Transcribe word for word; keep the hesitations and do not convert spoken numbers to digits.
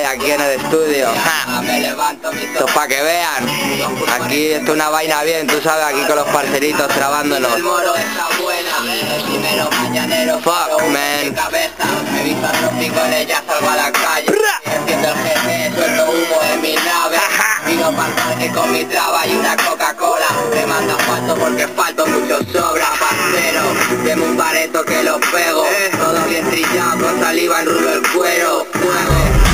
aquí en el estudio. ¡Ja! Esto es para que vean. Aquí esto es una vaina bien, tú sabes, aquí con los parceritos trabándonos. Fuck, man. Vino pa'l parque con mi traba y una Coca-Cola. Me manda falto porque falto mucho sobra, parcero. Deme un bareto que los pego. Todo bien trillado con saliva en rulo el cuero. Fuego.